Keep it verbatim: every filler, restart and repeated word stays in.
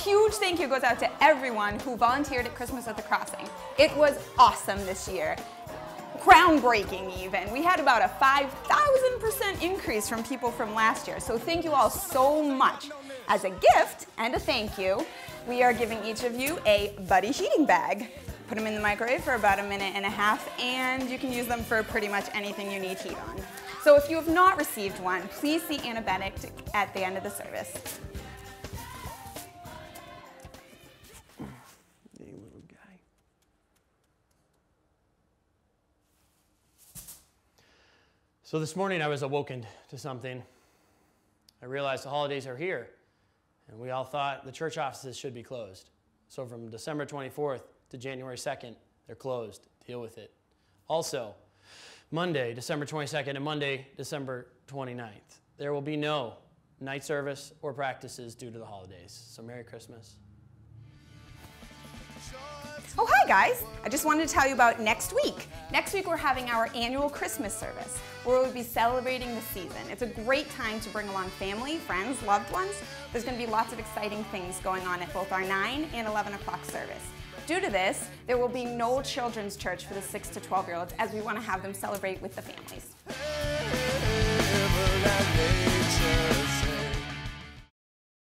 huge thank you goes out to everyone who volunteered at Christmas at the Crossing. It was awesome this year. Groundbreaking even. We had about a five thousand percent increase from people from last year, so thank you all so much. As a gift and a thank you, we are giving each of you a Buddy heating bag. Put them in the microwave for about a minute and a half, and you can use them for pretty much anything you need heat on. So if you have not received one, please see Anna Benedict at the end of the service. Hey, little guy. So this morning I was awoken to something. I realized the holidays are here, and we all thought the church offices should be closed. So from December twenty-fourth to January second, they're closed. Deal with it. Also, Monday, December twenty-second, and Monday, December twenty-ninth, there will be no night service or practices due to the holidays. So Merry Christmas. Oh, hi guys! I just wanted to tell you about next week. Next week we're having our annual Christmas service where we'll be celebrating the season. It's a great time to bring along family, friends, loved ones. There's going to be lots of exciting things going on at both our nine and eleven o'clock service. Due to this, there will be no children's church for the six to twelve year olds as we want to have them celebrate with the families.